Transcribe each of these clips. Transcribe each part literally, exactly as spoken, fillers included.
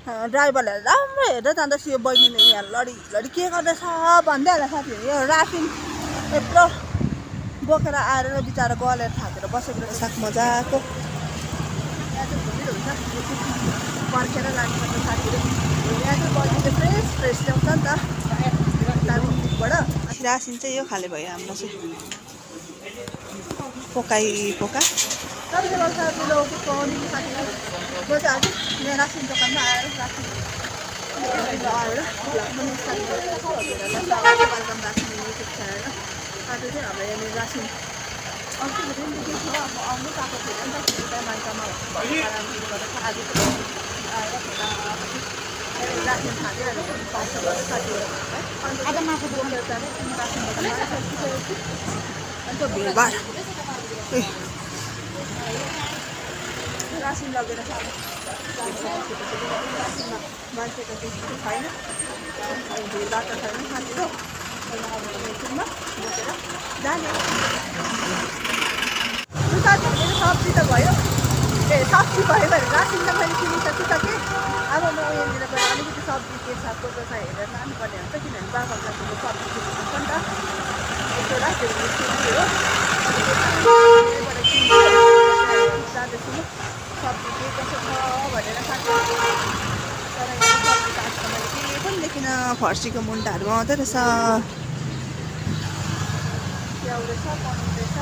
ड्राइभरले राम्रो हेर्दै जाँदैछ यो बहिनीले यहाँ लडी लडी के गर्दैछ भन्दै होला साथीहरू। यो रासिन यत्रो बोकेर आएर बिचरा गलेर थाकेर बसेको रहेछ साग मजाको। यहाँ चाहिँ भुलिलो हुन्छ पर्खेर लानुपर्छ साथीहरू। यहाँ चाहिँ बहिनीले फ्रेस फ्रेस ल्याउँछ नि त दार्जिलिङबाट। रासिन चाहिँ यो खाले भयो हाम्रो चाहिँ पोकाइ पोका। तपाईँले गर्छ ठुलो पाउने साथीहरू। म चाहिँ आज यहाँ रासिन दोकानमा आएर रासिन आएर वेलकम रासिन युट्युब च्यानल। आज चाहिँ हाम्रो यहाँनिर रासिन अस्तिको दिन के छ अब आउनु पाएको थिएन नि त त्यहाँ माइकामा कारणले गर्दा आज आएर रासिन खाँदैहरू पाउँछ साथीहरू है। आज मासु बोकेर जाने रासिन दोकानमा अन्त भिडभाड रासिन लगेर रासिनमा मान्छे त त्यस्तो छैन, भिडभाड त छैन साथीहरू। एकछिनमा बोकेर जाने साथीहरू। सब्जी त भयो ए सब्जी भयो भने रासिन त मैले किनिसकिसकेँ। अब म यहाँनिर गएर अलिकति सब्जी के छ कसो छ हेरेर लानुपर्ने हुन्छ किनभने बाख्राको सब्जी किन्नुपर्छ नि त। यसो राखेर किन्छु हो जाँदैछु म सब्जी के कसो छ भनेर साथीहरू। तर यहाँ सब्जी त आजकल मैले केही पनि देखिनँ। फर्सीको मुन्टाहरू आउँदो रहेछ, ल्याउँदैछ बनाउँदैछ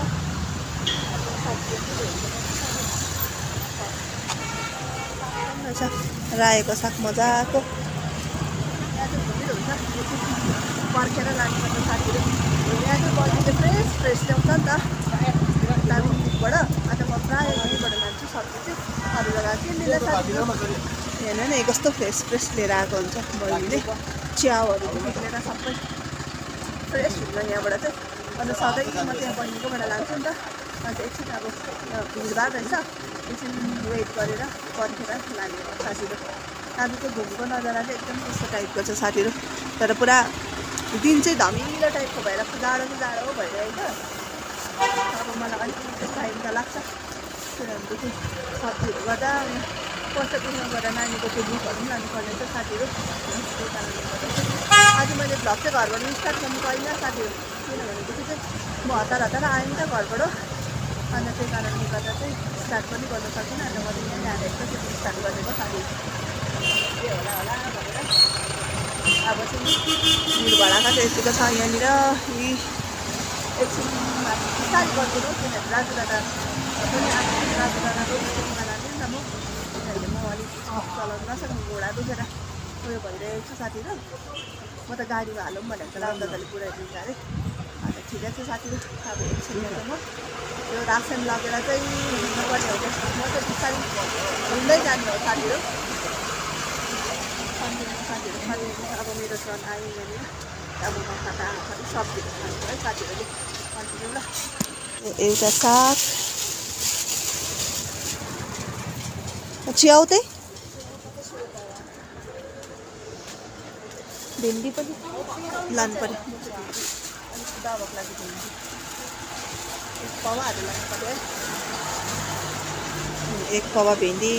रायोको साग मजाको। यहाँ चाहिँ भुलिलो हुन्छ पर्खेर लानुपर्छ साथीहरू। यहाँ चाहिँ बहिनीले फ्रेस फ्रेस ल्याउँछ नि त दार्जिलिङबाट। अन्त म प्रायः यहीँबाट लान्छु सब्जी चाहिँ अरू जग्गा के लिँदा साथीहरू। हेर्नु नि कस्तो फ्रेस फ्रेस लिएर आएको हुन्छ बहिनीले। च्याउहरूदेखि लिएर सबै फ्रेस हुन्छ यहाँबाट चाहिँ। अन्त सधैँ म त्यहाँ बहिनीकोबाट लान्छु नि त। अन्त एकछिन अब भिडभाड रहेछ एकछिन वेट गरेर पर्खेर लाने साथीहरू। आज चाहिँ घुमको नजारा चाहिँ एकदम कस्तो टाइपको छ साथीहरू। तर पुरा दिन चाहिँ धमिलो टाइपको भएर जाडो चाहिँ जाडो भइरहेको छ। अब मलाई अलिकति टाइम त लाग्छ किनभनेदेखि सब्जीहरू गर्दा पोस्ट अफिसमा गएर नानीको त्यो बुकहरू पनि लानुपर्ने छ साथीहरू। त्यही कारणले गर्दा आज मैले भ्लग चाहिँ घरबाट स्टार्ट गर्नु पाइनँ साथीहरू। किनभनेदेखि चाहिँ म हतार हतार आएँ नि त घरबाट। अन्त त्यही कारणले गर्दा चाहिँ स्टार्ट पनि गर्नु सकिनँ। अन्त मैले यहाँ आएर एकैचोटि स्टार्ट गरेको साथीहरू। के होला होला भनेर अब चाहिँ भिडभाडका चाहिँ यतिको छ यहाँनिर। यी एकछिन स्टार्ट गरिदिनु किनभने राजु दादा पनि राजु दादाको स्कुलमा लाने नि त म। किनभने म अलिक चलाउनु नसक्ने घोडा दुखेर उयो भइरहेको छु साथीहरू। म त गाडीमा हालौँ भनेर त राजु दादाले पुऱ्याइदिन्छ अरे। अन्त ठिकै छ साथीहरू। अब एकछिनमा चाहिँ म यो रासन लगेर चाहिँ हिँड्नुपर्ने हो। म चाहिँ बिस्तारै हिँड्दै जाने हो साथीहरू। कन्टिन्यू साथीहरू कन्टिन्यू अब मेरो सन आयो यहाँनिर। अब म खाता सब्जीहरू खानु है साथीहरूले कन्टिन्यू ल। एउटा साग च्याउ चाहिँ भिन्डी पनि लानु पऱ्यो। दबाको लागि भिन्डी एक पावाहरू लानु पऱ्यो है। एक पावा भिन्डी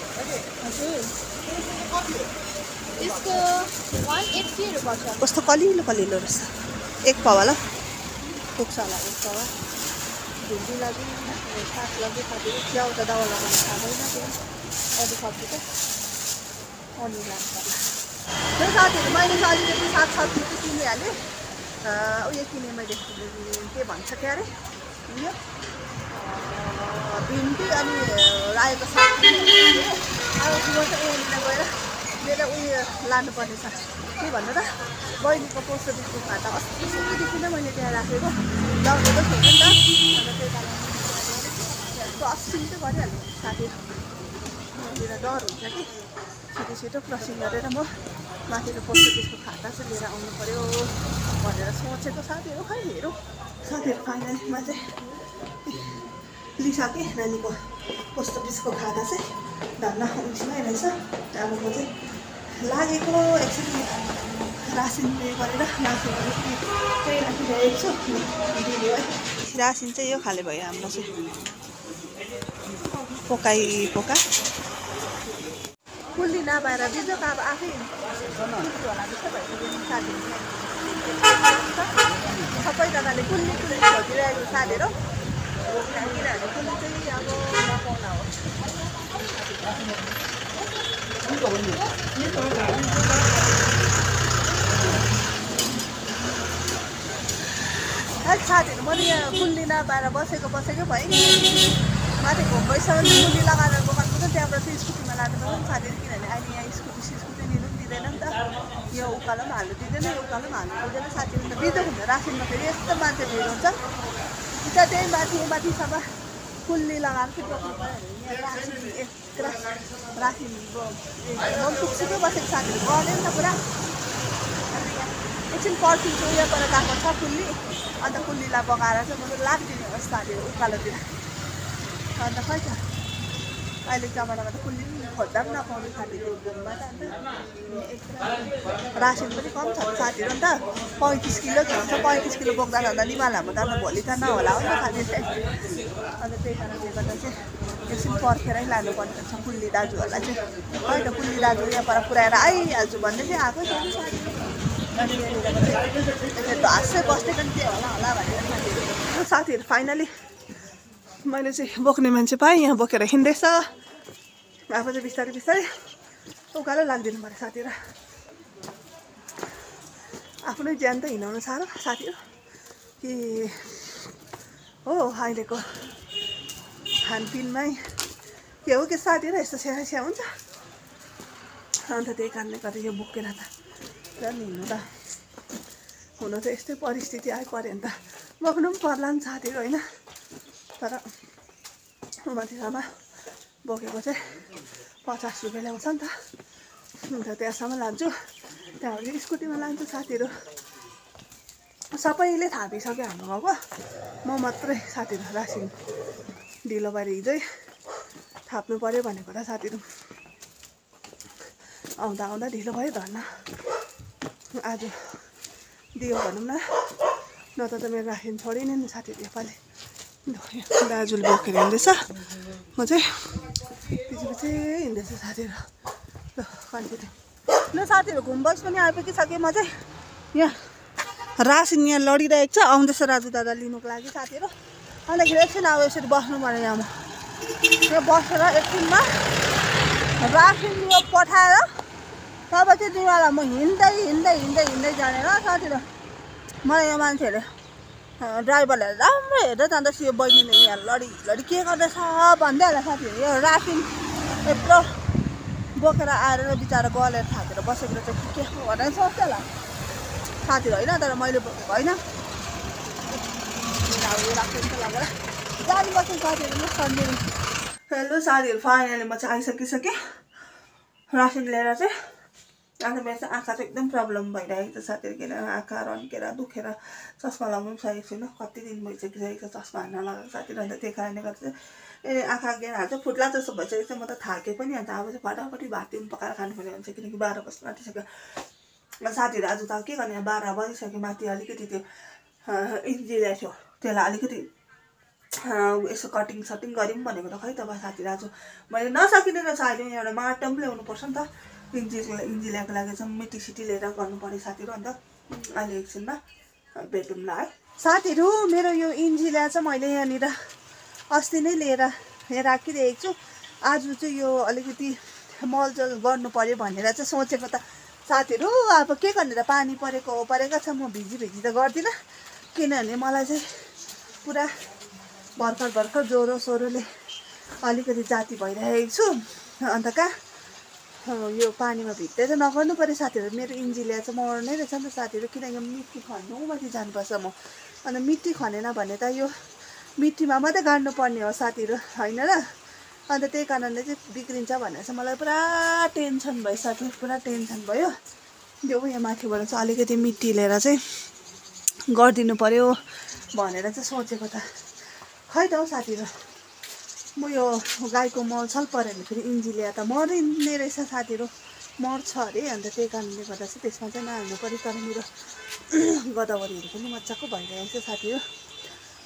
यसको one eighty पर्छ। कस्तो कलिलो कलिलो रहेछ। एक पावा ल पुग्छ होला एक पावा भिन्डी लागि साग लागि साथीहरू। च्याउ त दावा लगाउनु खाँदैन त्यो अरू सब्जी चाहिँ पनिर लानु पर्ला। त्यो साथीहरू मैले चाहिँ अलिकति साग सब्जी चाहिँ किनिहालेँ। उयो किनेँ मैले के भन्छ के अरे उयो भिन्डी अनि रायोको साग किनेँ। अब म चाहिँ यहाँनिर गएर मेरो उयो लानुपर्ने छ के भन्नु त बहिनीको पोस्ट अफिसको खाता अस्तिदेखि नै मैले त्यहाँ राखेको लगाएको छैन नि त। अन्त त्यही कारणले क्रसिङ चाहिँ गरिहाल्नु साथीहरू। यहाँनिर डर हुन्छ कि छिटो छिटो क्रसिङ गरेर म माथिको पोस्ट अफिसको खाता चाहिँ लिएर आउनु पऱ्यो भनेर सोचेको साथीहरू। खै हेरौँ साथीहरू फाइनलीमा चाहिँ लिइसकेँ नानीको पोस्ट अफिसको खाता चाहिँ धन्न उयसमै रहेछ। अब म चाहिँ लागेको एकछिन रासिन पे गरेर रासिन चाहिँ राखिरहेको छु दिदी है। रासिन चाहिँ यो खाले भयो हाम्रो चाहिँ पोकाइ पोका। कुल्ली नपाएर बिजोको अब आफै कुल्ली होला जस्तो भइसक्यो साथीहरू सबैजनाले कुल्ली कुल्ली खोजिरहेको साथीहरू किनभने कुल्ली चाहिँ अब नपाउन हो साथीहरू म त यहाँ कुल्ली नपाएर बसेको बसेकै भएँ माथि घुम गइसक्यो कुल्ली लगाएर गएको त त्यहाँबाट चाहिँ स्कुटीमा लानु पर्छ नि साथीहरू किनभने अहिले यहाँ स्कुटी सिस्कुटी लिनु पनि दिँदैन नि त यो उकालो पनि हाल्नु दिँदैन यो उकालो पनि हाल्नु दिँदैन साथीहरू त बिजोक हुन्छ रासिनमा फेरि यस्तो मान्छे भिड हुन्छ उता त्यही माथि माथिसम्म कुल्ली लगाएर चाहिँ बोक्नु पऱ्यो भने यहाँ रासिन एक्स्ट्रा रासिन म पनि पुग्छुकै बसेको साथीहरू गर्ने नि त पुरा एकछिन पर्खिन्छु उयोबाट गएको छ कुल्ली अन्त कुल्लीलाई बगाएर चाहिँ म लाग्दिने होस् साथीहरू उकालोतिर अन्त खै त अहिले जमानामा त कुल्ली पनि खोज्दा पनि नपाउने साथीहरू घुममा त अन्त रासिन पनि कम छ साथीहरू अन्त पैँतिस किलो हुन्छ पैँतिस किलो बोक्दा भन्दा निमालामा त अन्त भोलि त नहोला हो नि त साथीहरू अन्त त्यही कारणले गर्दा चाहिँ एकछिन पर्खेरै लानुपर्ने हुन्छ कुल्ली दाजुहरूलाई चाहिँ खै त कुल्ली दाजु यहाँ पर पुऱ्याएर आइहाल्छु भन्दै चाहिँ आएको छ अनि यहाँनिर चाहिँ ढाँसै बस्दै पनि के होला होला भनेर साथीहरू साथीहरू फाइनली मैले चाहिँ बोक्ने मान्छे पाएँ यहाँ बोकेर हिँड्दैछ आफू चाहिँ बिस्तारै बिस्तारै उकालो लाग्दिनु पऱ्यो साथीहरू आफ्नै ज्यान त हिँडाउनु साह्रो साथीहरू कि हो अहिलेको खानपिनमै के हो कि साथीहरू यस्तो स्या स्या हुन्छ अन्त त्यही कारणले गर्दा यो बोकेर त झन् हिँड्नु त हुन त यस्तै परिस्थिति आइपऱ्यो भने त बोक्नु पनि पर्ला नि साथीहरू होइन तर माथिसम्म बोकेको चाहिँ पचास रुपियाँ ल्याउँछ नि त अन्त त्यहाँसम्म लान्छु त्यहाँबाट स्कुटीमा लान्छु साथीहरू सबैले थापिसक्यो हाम्रो गाउँको म मात्रै साथीहरू रासिन ढिलो भएर हिजै थाप्नु पऱ्यो भनेको त साथीहरू आउँदा आउँदा ढिलो भयो धन्न आज दियो भनौँ न नत्र त मेरो रासिन छोडिने नि साथीहरू योपालि दाजुले बोकेर हिँड्दैछ म चाहिँ पछि पछि हिँड्दैछु साथीहरू ल कन्टिन्यू ल साथीहरू घुम बस पनि आइपुगिसकेँ म चाहिँ यहाँ रासिन यहाँ लडिरहेको छ आउँदैछ राजु दादा लिनुको लागि साथीहरू अन्तखेरि एकछिन अब यसरी बस्नु पर्यो यहाँ म यो बसेर एकछिनमा रासिन यो पठाएर तब चाहिँ दिवाला म हिँड्दै हिँड्दै हिँड्दै हिँड्दै जाने ल साथीहरू मलाई यो मान्छेहरूले ड्राइभरले राम्रो हेर्दै जाँदैछ यो बहिनीले यहाँ लडी लडी के गर्दैछ भन्दै होला साथीहरू यो रासिन यत्रो बोकेर आएर बिचरा गलेर थाकेर बसेको चाहिँ के के भनेर सोच्छ होला साथीहरू होइन तर मैले बोकेको होइन रासिन त लगेर जानु बस्नु साथीहरू म कन्टिन्यू हेलो साथीहरू फाइनली म चाहिँ आइसकिसकेँ रासिन लिएर चाहिँ अन्त मेरो चाहिँ आँखा चाहिँ एकदम प्रब्लम भइरहेको छ साथीहरू किनभने आँखा रन्केर दुखेर चस्मा लगाउनु पनि सकेको छुइनँ कति दिन भइसकिसकेको छ चस्मा हान्न लगाएको साथीहरू अन्त त्यही कारणले गर्दा चाहिँ ए आँखा गेर हाल्छ फुट्ला जस्तो भइसकेको छ म त थाकेँ पनि अन्त अब चाहिँ फटाफटी भात पनि पकाएर खानुपर्ने हुन्छ किनकि बाह्र बज्नु आँटिसक्यो साथीहरू आज त के गर्ने बाह्र बजिसक्यो माथि अलिकति त्यो इन्जिनियर थियो त्यसलाई अलिकति यसो कटिङ सटिङ गऱ्यौँ भनेको त खै त साथीहरू आज मैले नसकिने रहेछ अहिले एउटा माटो पनि ल्याउनुपर्छ नि त इन्जिनलाई इन्जिलियाको लागि चाहिँ मिटी सिटी लिएर गर्नु पऱ्यो साथीहरू अन्त अहिले एकछिनमा भेटौँला है साथीहरू मेरो यो इन्जिलिया चाहिँ मैले यहाँनिर अस्ति नै लिएर यहाँ राखिरहेको छु आज चाहिँ यो अलिकति मलजल गर्नु पऱ्यो भनेर चाहिँ सोचेको त साथीहरू अब के गर्ने त पानी परेको हो परेको छ म भिजी भिजी त गर्दिनँ किनभने मलाई चाहिँ पुरा भर्खर भर्खर ज्वरो सोरोले अलिकति जाती भइरहेको छु अन्त कहाँ यो पानीमा भित्दै चाहिँ नगर्नु पऱ्यो साथीहरू मेरो इन्जिलिया चाहिँ मर्नै रहेछ नि त साथीहरू किन यो मिट्टी खन्नु माथि जानुपर्छ म अन्त मिट्टी खनेन भने त यो मिट्टीमा मात्रै गाड्नु पर्ने हो साथीहरू होइन र अन्त त्यही कारणले चाहिँ बिग्रिन्छ भनेर चाहिँ मलाई पुरा टेन्सन भइसक्यो पुरा टेन्सन भयो त्यो यहाँ माथिबाट चाहिँ अलिकति मिट्टी लिएर चाहिँ गरिदिनु पऱ्यो भनेर चाहिँ सोचेको त खै त हौ साथीहरू म यो गाईको मलसल पऱ्यो भने फेरि इन्जिलिया त मरिने रहेछ साथीहरू मर्छ अरे अन्त त्यही कारणले गर्दा चाहिँ त्यसमा चाहिँ नहाल्नु पऱ्यो तर मेरो गदावरीहरू पनि मजाको भइरहेको छ साथीहरू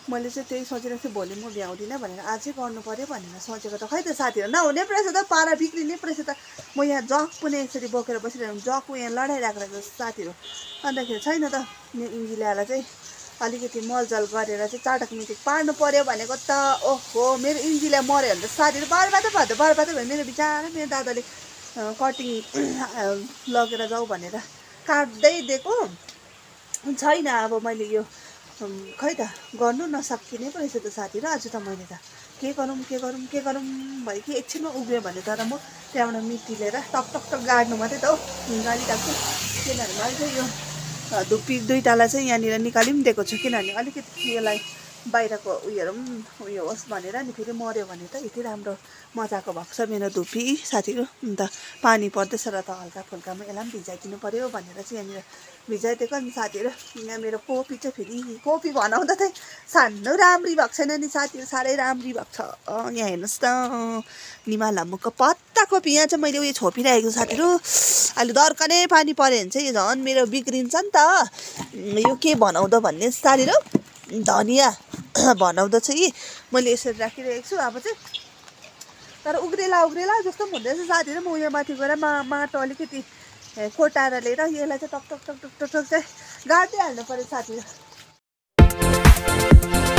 मैले चाहिँ त्यही सोचेर चाहिँ भोलि म भ्याउँदिनँ भनेर आजै गर्नु पऱ्यो भनेर सोचेको त खै त साथीहरू नहुने पो रहेछ त पारा बिग्रिने पो रहेछ त म यहाँ जग पनि यसरी बोकेर बसिरहेको जगको यहाँ लडाइरहेको रहेछ साथीहरू अन्तखेरि छैन त मेरो इन्जिलियालाई चाहिँ अलिकति मलजल गरेर चाहिँ चाटक मिटिक पार्नु पऱ्यो भनेको त ओहो मेरो इन्जिलिया मऱ्यो भने त साथीहरू बर्बादै भयो त बर्बादै भयो मेरो बिचारा मेरो दादाले कटिङ लगेर जाऊ भनेर काट्दै दिएको छैन अब मैले यो खै त गर्नु नसकिने पो रहेछ त साथीहरू आज त मैले त के गरौँ के गरौँ के गरौँ भयो कि एकछिनमा उभियो भने तर म त्यहाँबाट मिट्टी लिएर टक टक टक गाड्नु मात्रै त हो गाडिरहेको छु किनभने मैले चाहिँ यो धुप्पी दुईटालाई चाहिँ यहाँनिर निकालि पनि दिएको छु किनभने अलिकति यसलाई बाहिरको उयोहरू पनि उयो होस् भनेर नि फेरि मऱ्यो भने त यति राम्रो मजाको भएको छ मेरो धुप्पी साथीहरू अन्त पानी पर्दैछ र त हल्का फुल्कामा यसलाई पनि भिजाइदिनु पऱ्यो भनेर चाहिँ यहाँनिर भिजाइदिएको नि साथीहरू यहाँ मेरो कोपी चाहिँ फेरि कोपी बनाउँदा चाहिँ सानो राम्री भएको छैन नि साथीहरू साह्रै राम्री भएको छ यहाँ हेर्नुहोस् त निमा लामुको पत्ता कोपी यहाँ चाहिँ मैले उयो छोपिरहेको साथीहरू अहिले दर्कने पानी पऱ्यो भने चाहिँ यो झन् मेरो बिग्रिन्छ नि त यो के बनाउँदा भन्ने साथीहरू धनियाँ बनाउँदा चाहिँ मैले यसरी राखिरहेको छु अब चाहिँ तर उग्रेला उग्रेला जस्तो पनि हुँदैछ साथीहरू म उयो माथि गएर मा माटो अलिकति कोटाएर लिएर यसलाई चाहिँ टक टक टक टक टक टक चाहिँ गाड्दै हाल्नु पऱ्यो साथीहरू